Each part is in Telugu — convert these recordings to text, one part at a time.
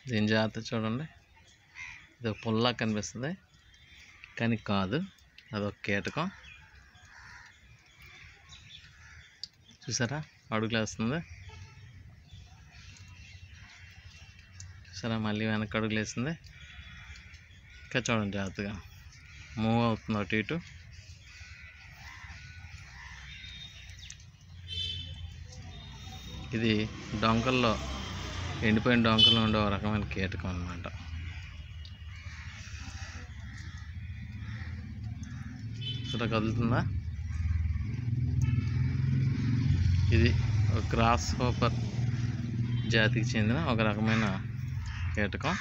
దీని జాగ్రత్త చూడండి. ఇది ఒక పుల్లా కనిపిస్తుంది కానీ కాదు, అదొక కీటకం. చూసారా అడుగులు వేస్తుంది, చూసారా మళ్ళీ వెనక్కి అడుగులు వేస్తుంది. ఇంకా చూడండి జాగ్రత్తగా మూవ్ అవుతుంది అటు ఇటు. ఇది డొంకల్లో, ఎండిపోయిన డొంకల్లో ఉండే ఒక రకమైన కీటకం అన్నమాట. ఇక్కడ కదులుతుందా? ఇది ఒక గ్రాస్ హోపర్ జాతికి చెందిన ఒక రకమైన కీటకం.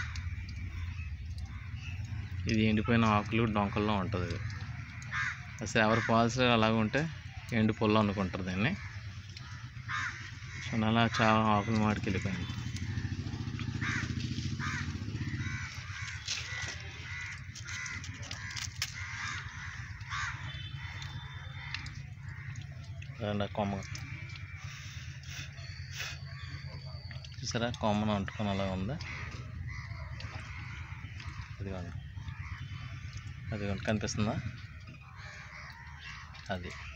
ఇది ఎండిపోయిన ఆకులు డొంకల్లో ఉంటుంది. ఇది అసలు ఎవరి పాలసీ అలాగ ఉంటే ఎండు పుల్ల అనుకుంటారు దీన్ని. సో అలా చాలా ఆకులు మాటికి వెళ్ళిపోయింది. కొమ్మ చూసారా, కొమ్మను అంటుకొని అలా ఉంది. అదిగోండి, అదిగోండి కనిపిస్తుందా? అది